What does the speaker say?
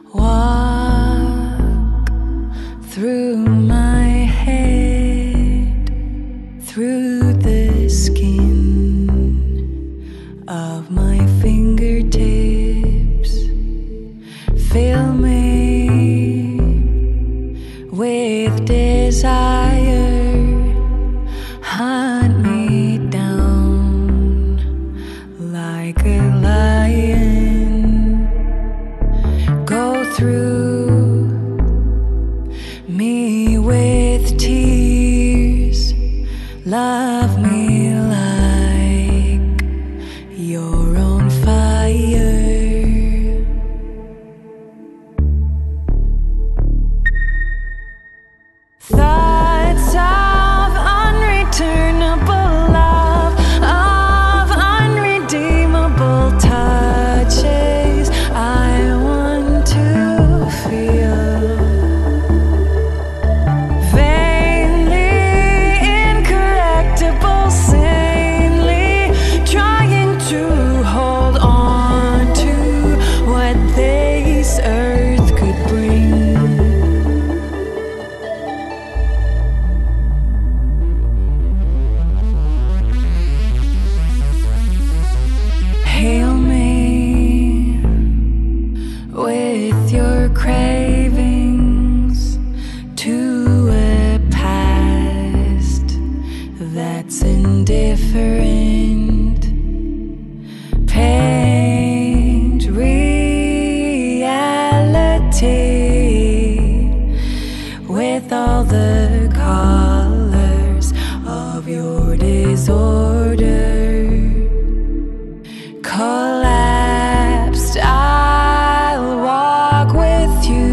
Walk through my head, through the skin of my fingertips. Fill me with desire, hunt me down like a lion. Go through me with tears, love me like you're on fire. Thoughts of unreturnable love, of unredeemable touches, I want to feel. Vainly incorrectible, sanely trying to hold on to what this earth could bring. Hail me with your cravings to a past that's indifferent. Paint reality with all the colors of your disorder. Collapsed, I'll walk with you